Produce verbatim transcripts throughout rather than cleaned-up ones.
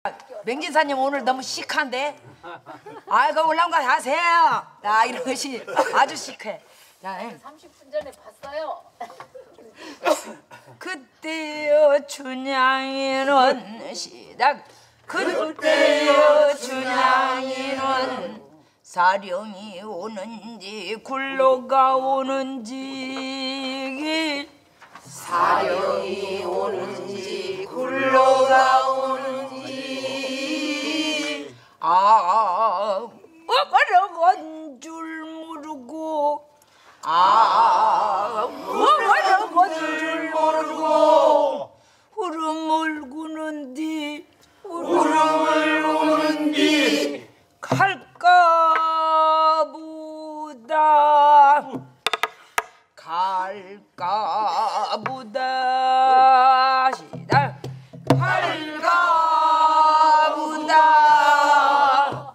맹진사님 오늘 너무 시크한데? 아이고 올라온 거 하세요. 나 이런 것이 아주 시크해. 자, 삼십 분 전에 봤어요. 그때여 춘향이는 시작. 그때여 춘향이는 사령이 오는지 굴러가 오는지 사령이 오는지 굴러가 오는지 아 먹으려건 줄 모르고 아 먹으려건 줄 모르고 흐름을 구는디 흐름을 구는디 갈까보다 갈까보다 시작 갈까보다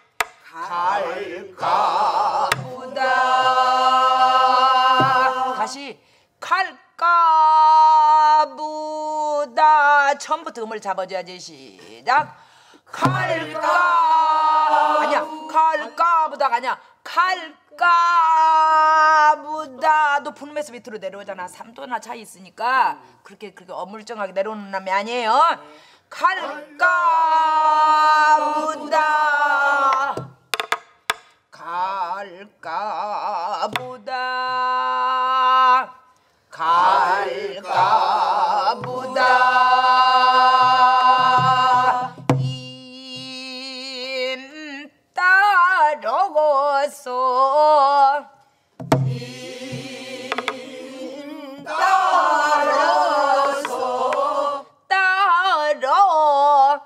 갈까보다 다시 갈까보다 처음부터 음을 잡아줘야지 시작 갈까 아니야 갈까보다가 아니야 갈까보다 높은 음에서 밑으로 내려오잖아. 삼 도나 차이 있으니까 그렇게 그렇게 어물쩡하게 내려오는 놈이 아니에요. 갈까보다 갈까보다 갈까보다 임 따라서 임 따라서 따라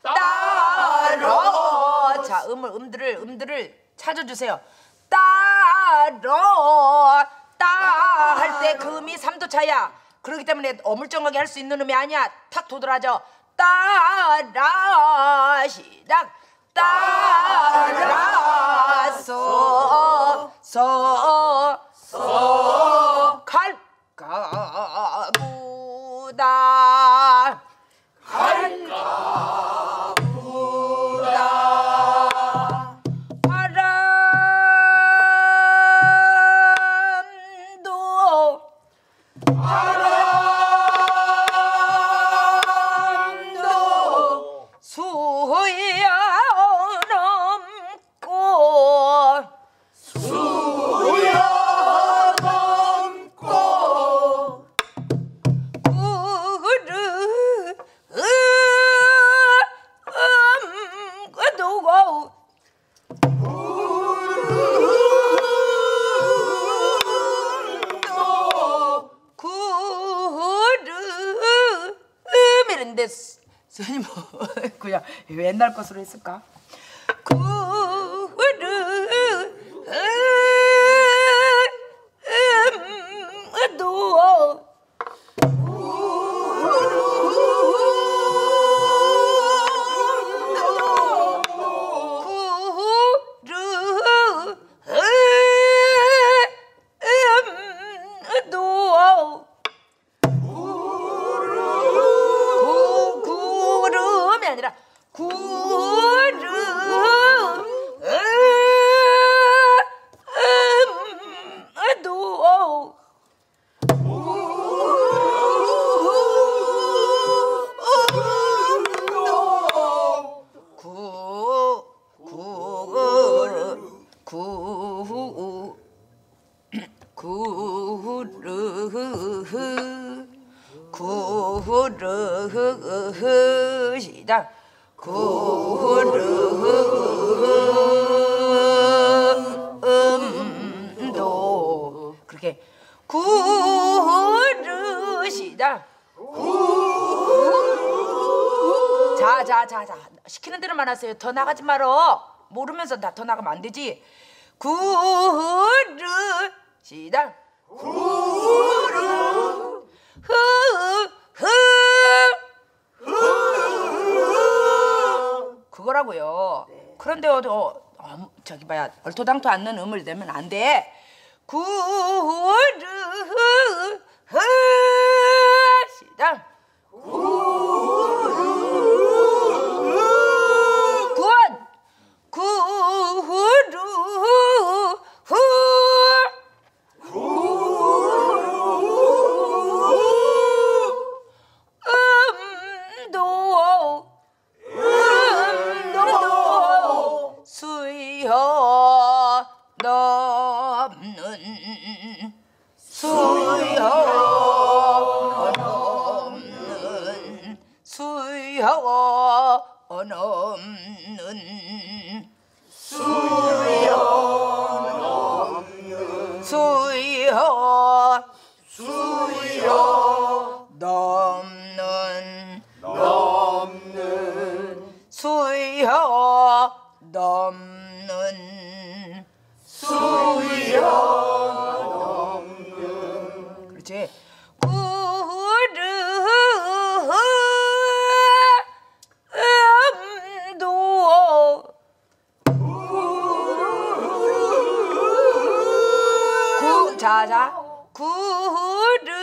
따라 자 음을 음들을 음들을 찾아주세요. 따라 따 할 때 그 음이 삼 도 차야. 그렇기 때문에 어물쩡하게 할 수 있는 음이 아니야. 탁 도드라져. 따라 시작 따라서 서 서 갈까보다 갈까보다 바람도 바람도 수야 넘고 수야 넘고 구름 그도고 구름 이런데 스님 그냥 왜 옛날 것으로 했을까? 구름 도 구름이 아니라 구름도 구 구름 구 구르 구르 시작 구름도 그렇게 구르 시작 자자자자 시키는 대로만 하세요. 더 나가지 말어. 모르면서 나 더 나가면 안 되지. 구르 시작 구르 흐흐 그거라고요. 네. 그런데 어, 어, 저기 봐야 얼토당토 않는 음을 내면 안 돼. 구르 흐 시작 구르 넘는 수요 넘는 수요 넘는 수요 넘는 수요 수요 넘는 넘는 수요 넘는 수요 넘는 그렇지. 구름도 구 자자 구름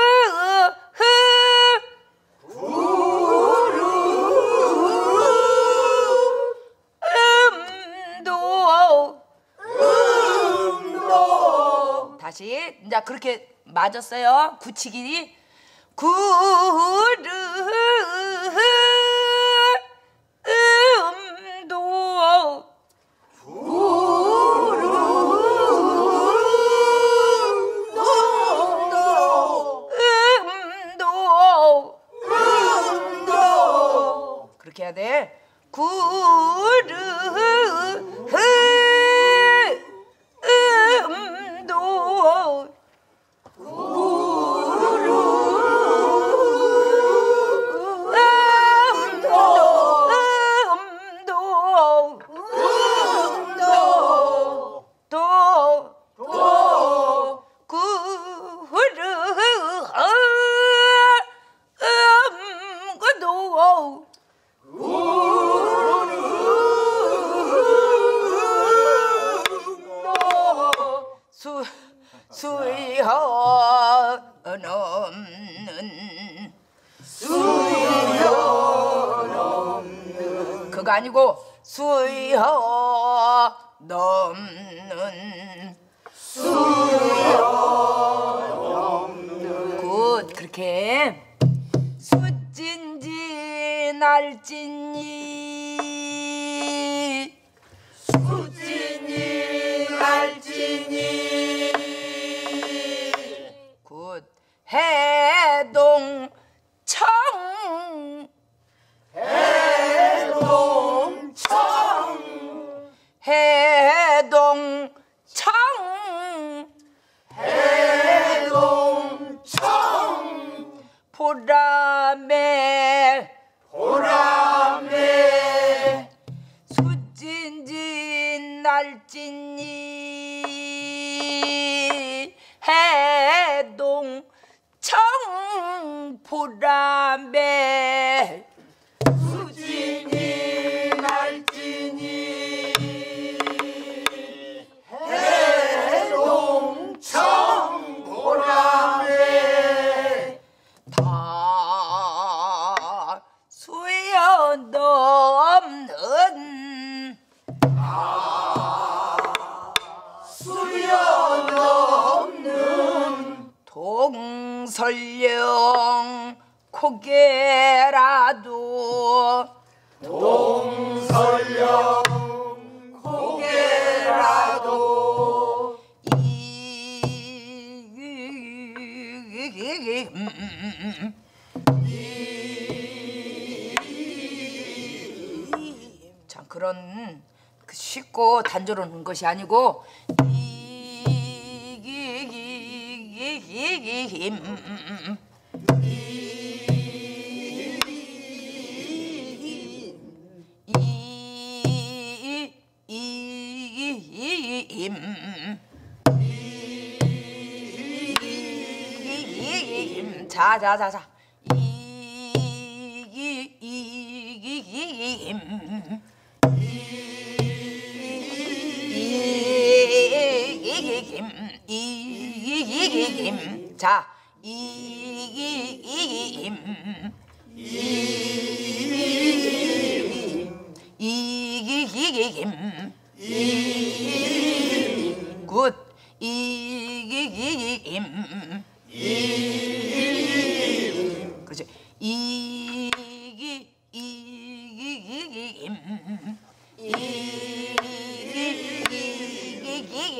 구름도 음도 다시 이제 그렇게 맞았어요. 굳히기 구름 음도 음도 음도 그렇게 해야 돼. 구름 음도 수요 넘는 수요 넘는 그거 아니고 수요 넘는 수요 넘는 굿 그렇게 숫진지 날진이 숫진이 날진이 굿 해동청 해동청 해동청 해동청 보라매 보라매 숫진진 날진이 해동청 보라매 수진이 날진이 해동청 보라매 다 수여 넘는 수여 넘는 동설령 고개라도 동설령 고개라도 이 참 그런 쉽고 단조로운 것이 아니고 자자자자 이기임 이기임 자 이기임 이기임 이기임 굿 이기임 그렇지 이기 이기임 이기임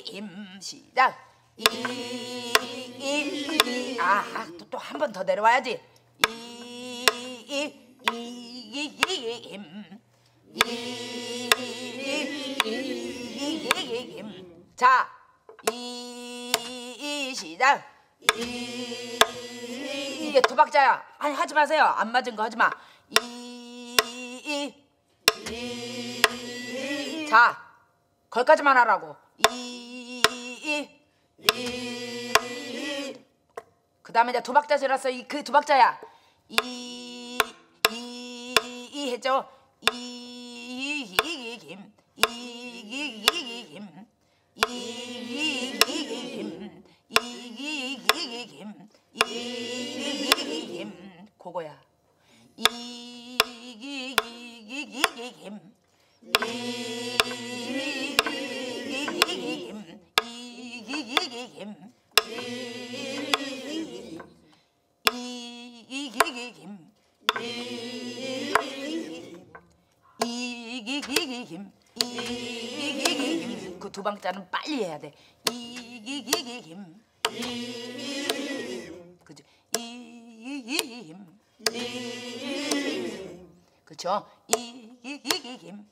이기임 시작. 이이이아또 또 한 번 더 내려와야지. 이이이기임 이이이기임 자, 이 시작. 이 이게 두 박자야. 아니 하지 마세요. 안 맞은 거 하지 마. 이 자, 거기까지만 하라고. 이 그 다음에 이제 두 박자 지났어. 이 그 두 박자야. 이 이 이 했죠. 이기김 이기김 이기김 이기김 이기김 그거야. 이기기기기김 이기기기김 이기기기김 이기기김 이기기기김 이기기김 그 두 박자는 빨리 해야 돼. 이기기기김 그죠? 이기기김 그쵸? 이기기김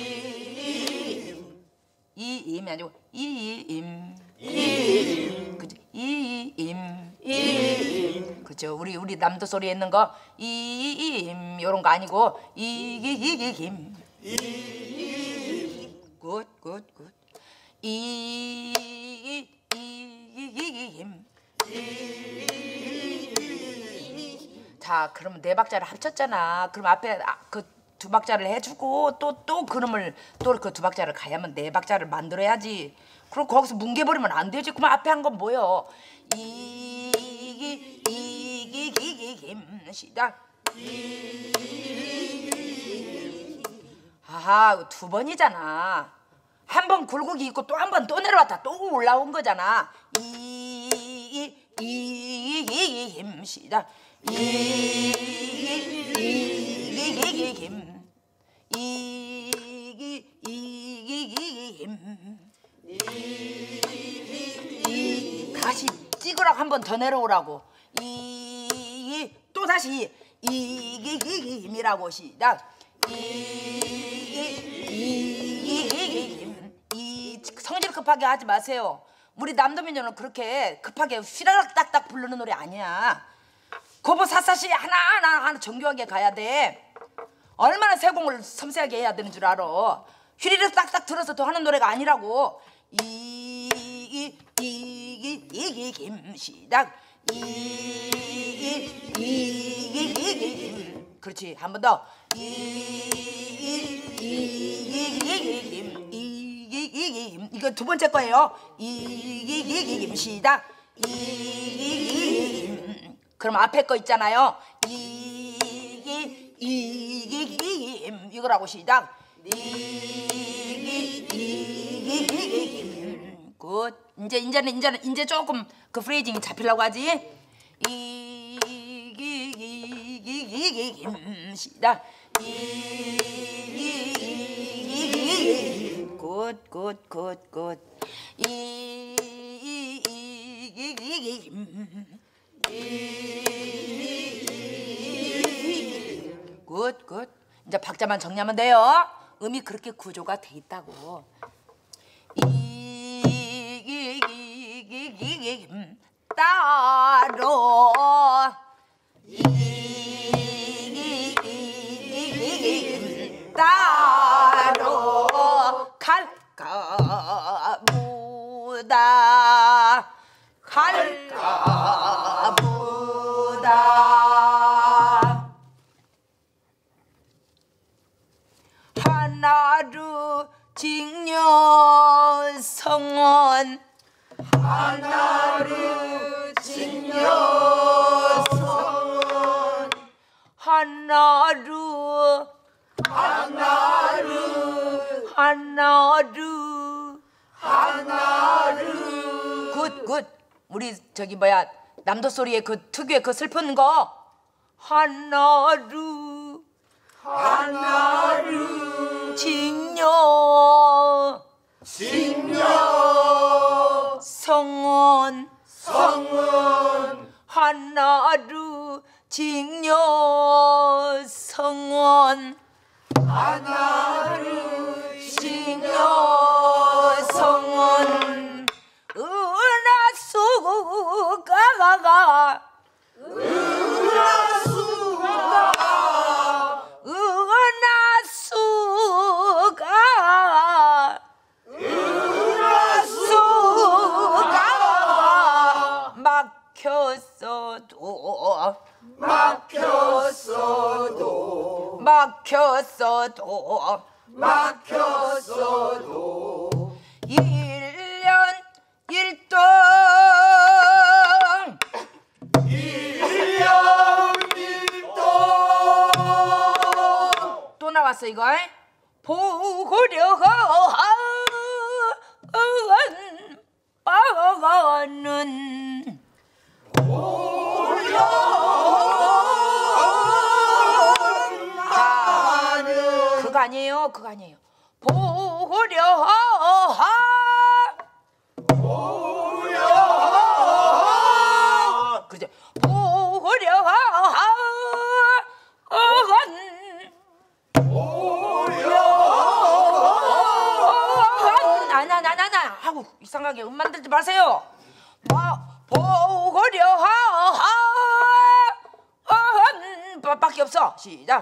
이임이 아니고 이임 그죠? 이임 그죠? 우리 우리 남도 소리에 있는 거 이임 요런 거 아니고 이기기김 굿굿굿 이기기김 자, 그러면 네 박자를 합쳤잖아. 그럼 앞에 그 두 박자를 해주고 또 또 그놈을 또 그 두 박자를 가야면 네 박자를 만들어야지. 그럼 거기서 뭉개버리면 안 되지. 그럼 앞에 한 건 뭐요? 이기 이기기기김 시작. 아하, 두 번이잖아. 한 번 굴곡이 있고 또 한 번 또 내려왔다 또 올라온 거잖아. 이 이기기김 시작. 이기기김 이기기기김 다시 찍으라고 한 번 더 내려오라고. 이 또 다시 이기기김이라고 시작. 이기기김 이 성질 급하게 하지 마세요. 우리 남도민요는 그렇게 급하게 휘라락 딱딱 부르는 노래 아니야. 거보 사사시 하나하나 하나 정교하게 가야 돼. 얼마나 세공을 섬세하게 해야 되는 줄 알아. 휘리를 딱딱 들어서 더 하는 노래가 아니라고. 이기기기김 시작. 이기기기김 그렇지. 한 번 더. 이기기기김 이기기김 이거 두 번째 거예요. 이기기기김 시작. 이기기김 그럼 앞에 거 있잖아요. 이기 이기기김 이거라고 시작. 이기기기김 굿. 이제 이제는 이제는 이제 조금 그 프레이징이 잡히려고 하지. 이기기기김 시작. 이기기기김 굿굿굿굿 이기기기김 굿, 굿. 이제 박자만 정리하면 돼요. 음이 그렇게 구조가 돼 있다고. 이기기기기김 따로 이기기기기김 따로 갈까 보다 갈까 보다 하나루 직녀성원 하나루 직녀성원 하나루 하나루 하나루 하나루 굿굿 우리 저기 뭐야 남도 소리의 그 특유의 그 슬픈 거 하나루 하나 하나를 신여성은 은하수가 은하수가 은하수가 은하수가 막혔어도 막혔어도 막혔어도 막혔어도 일년 일동 일년 일동 또 나왔어 이거 보고려 하는 하는 그거 아니에요 그거 아니에요 보려 그죠 보려 나나나나나 하고 이상하게 음 만들지 마세요 보려 한 밖에 없어 시작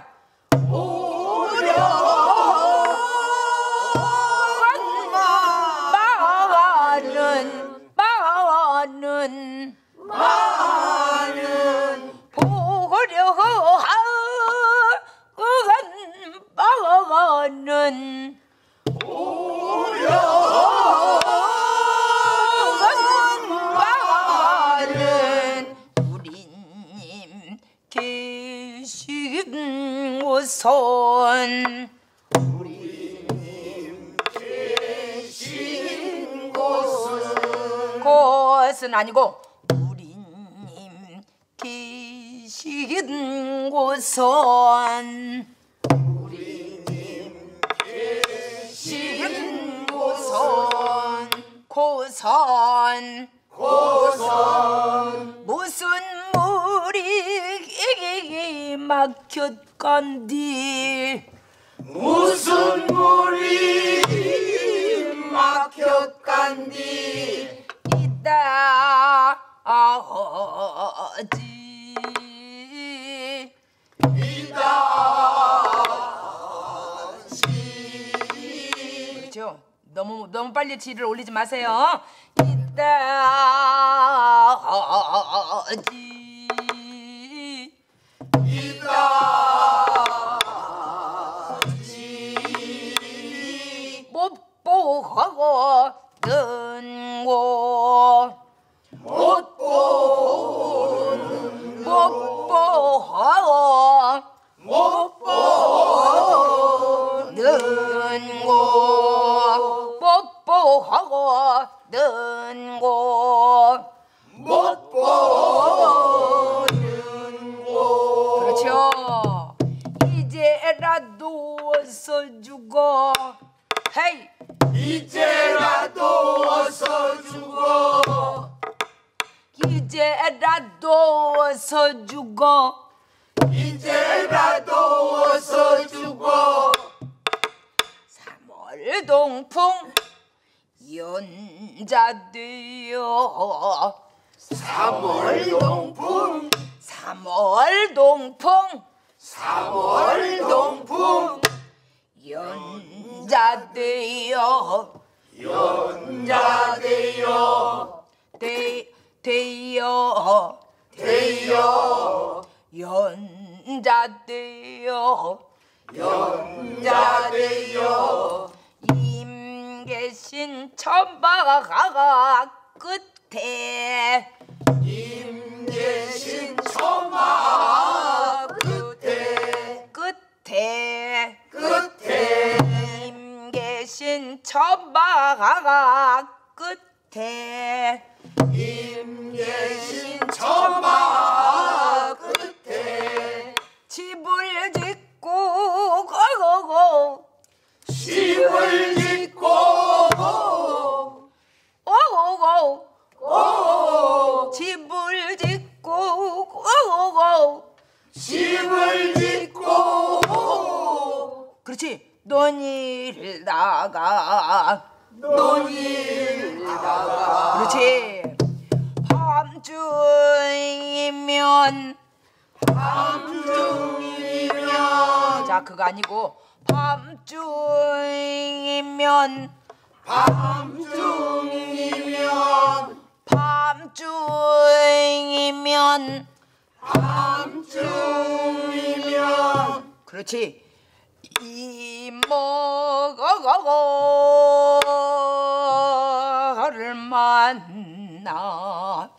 많은 많은 많은 보려 한 많은 많은 우리님 계신 곳은 계신 곳은 곳은 아니고 우리님 계신 곳은 우리님 계신 곳은 고선 곳은 무슨 물이 막혔건디 무슨 물이 막혔간디 이따 아지 이다지 그렇죠 너무 너무 빨리 지를 올리지 마세요 이따 아지 이다지 못 보고 는고 못 보는 못 보고 못 보는 는고 못 보고 는고 못 보는 곳 그렇죠 이제라도 어서 죽어 헤이 이제라도 어서 죽어 이제라도 어서 죽어 이제라도 어서 죽어 삼월 동풍 연자되어 삼월 동풍 삼월 동풍 삼월 동풍 연자되어 연자되어 되 되어 되어 연자되어 연자되어 임계신 천바가 끝에 임계신 천마 끝에 끝에 끝에 임계신 천바가 끝에 임계신 천마 끝에 집을 짓고 고고고 집을 짓고 오고고 오 집을 짓고 오고고 집을 짓고 그렇지 논일다가 논일다가 그렇지. 밤중이면 밤중이면 자 그거 아니고 밤중이면 밤중이면 밤중이면 밤중이면 그렇지. 이모를 만나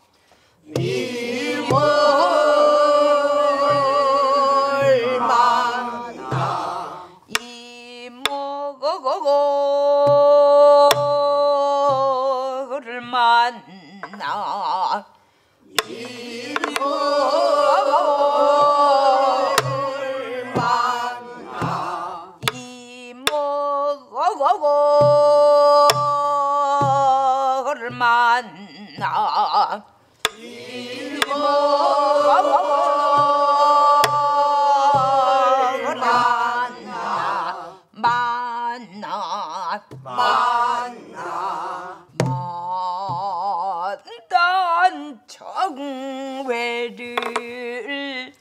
이모를 만나 이모를 만나 이모를 만나 이모를 만나 이모를 만나 만나 만나 만단 정회를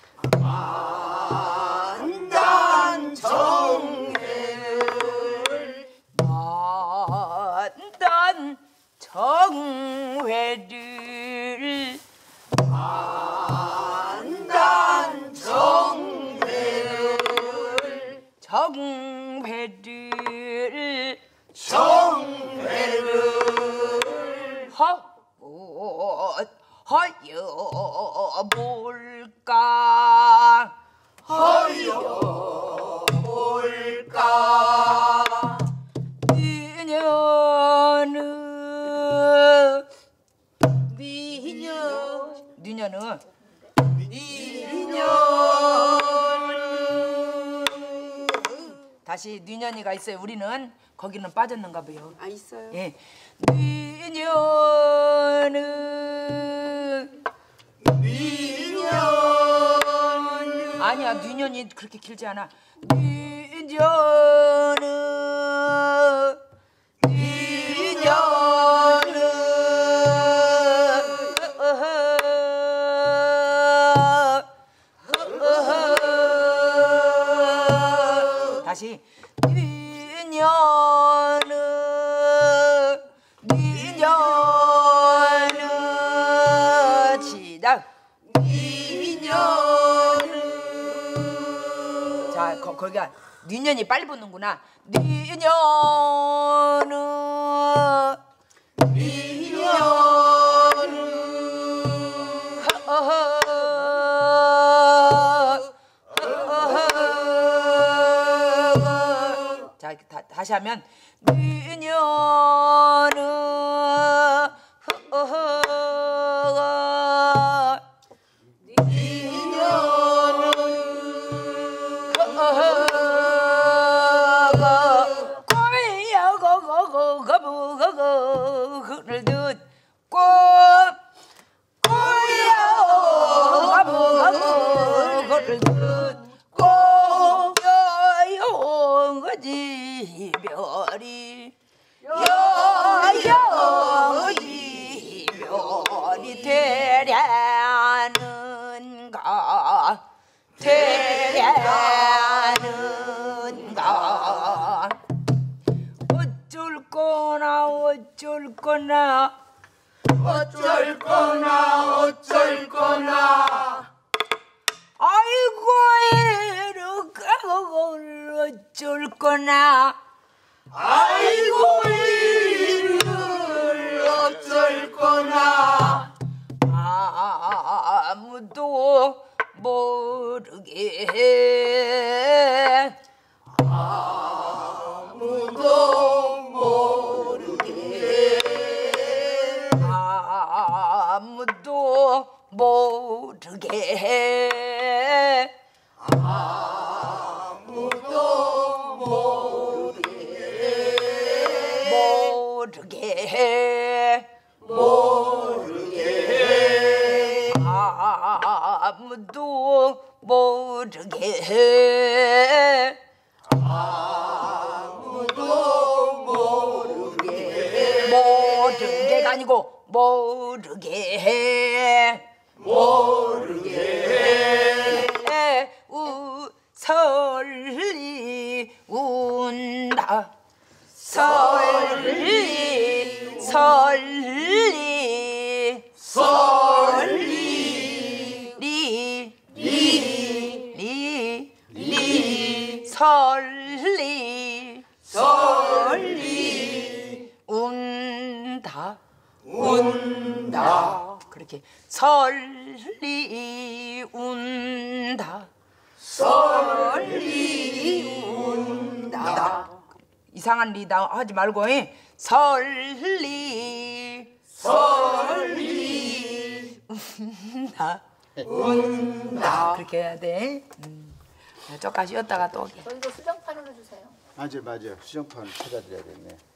만단 정회를 만단 정회를 만단 정회를 정회를 정회를 허 허여 볼까 허여 볼까 니녀는 니녀 니녀는 니녀는 다시 니년이가 있어요. 우리는 거기는 빠졌는가 봐요. 아 있어요. 예. 니년은 니녀는 아니야. 니년이 그렇게 길지 않아. 니년은 니년은 다시 니년은 니년은 시작. 니녀는 자 거, 거기가 니년이 빨리 붙는구나. 니년은 자 다, 다시 하면 니년은 꼬야고고고고고를 듣고 꼬야고고고를 듣고 여영거지 별이 여영거지 별이 되려는가 되려는가 어쩔 거나 어쩔 거나 어쩔 거나 어쩔 거나 아이고 이렇게 어쩔 거나 아이고 이를 어쩔 거나 아무도 모르게 아무도 모르게 아무도 모르게 아무도 모르게 모르게 모르게 아무도 모르게 아무도 모르게가 아니고 모르게 해 모르게 해 우 설리 운다 설리 설리 설리 리 리 리 리 설리 설리 운다 운다 그렇게 설리 운다 설리 운다 이상한 리다 하지 말고 잉? 설리 설리 운다 운다 그렇게 해야 돼 음. 조금만 쉬었다가 또 오게 저희도 수정판으로 주세요. 맞아 맞아 수정판 찾아드려야겠네.